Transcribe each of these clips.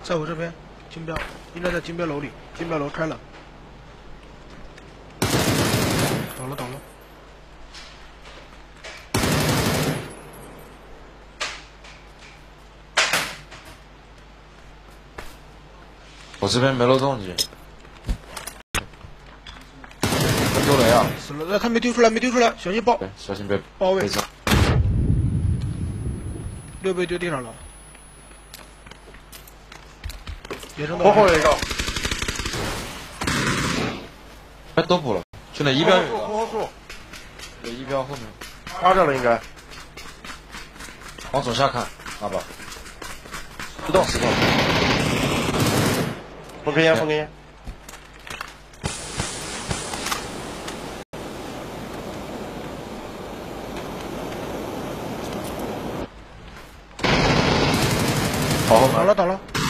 在我这边，金标应该在金标楼里，金标楼开了，倒了。 我这边没漏动静。丢雷啊！ 死了，他没丢出来，小心爆！ 对，小心别包围。 被炸。 6被丢地上了，野生后后有一个， 哎，都补了，就那一标有一个， 后树， 对，一标后面， 趴着了应该， 往左下看，阿宝， 不动， 石头， 封根烟，封根烟，好， 倒了，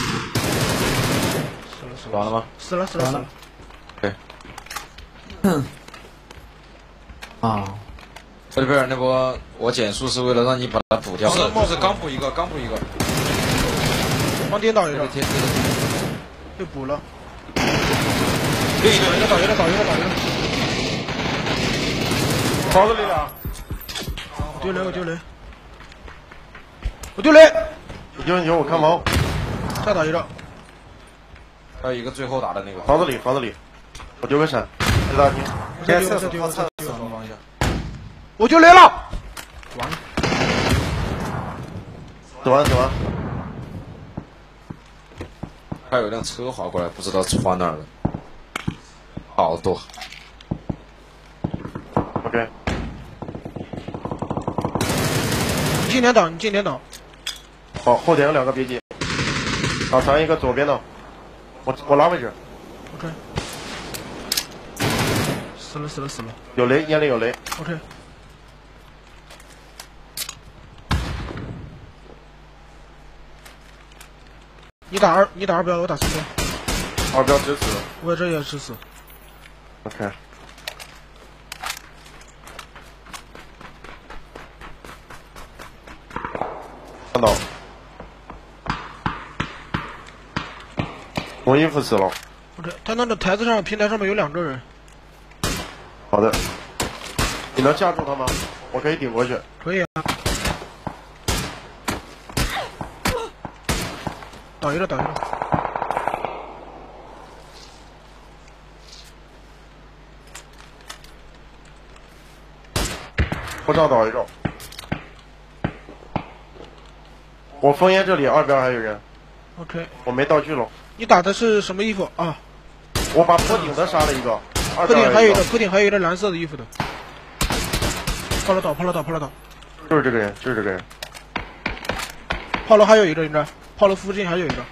完了吗？ 死了， 对， 啊， 这边那波我减速是为了让你把它补掉，就是刚补一个， 往颠倒一个， 贴， 被补了， 另一个倒一个， 房子里俩， 我丢雷， 有我看毛， 再倒一个， 还有一个最后打的那个， 房子里，我丢个闪，在大厅， 再丢， 什么方向？ 我丢雷了，完了， 走完， 还有一辆车划过来，不知道是划哪儿的，好多。 OK， 你进点倒， 好，后点有2个别急，啊，咱一个左边的，我拉位置， OK， 死了， 有雷，烟里有雷， OK， 你打二标，我打3标， 2标直死， 我这也是死， OK， 看到，红衣服死了， OK， 他那个台子上平台上面有2个人， 好的，你能架住他吗？我可以顶过去。 可以啊，倒一个， 我找倒一个。我封烟这里2边还有人， OK， 我没道具了。 你打的是什么衣服啊？ 我把坡顶的杀了一个， 坡顶还有一个， 个， 坡顶还有一个蓝色的衣服的，炮楼倒， 就是这个人， 炮楼还有一个应该，炮楼附近还有一个，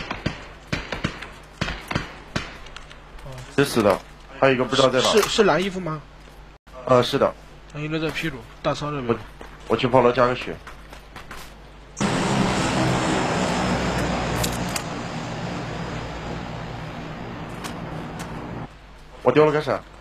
是死的，还有一个不知道在哪。 是蓝衣服吗？ 是的， 他应该在 P 组大仓这边。 我去炮楼加个血。我丢了个闪。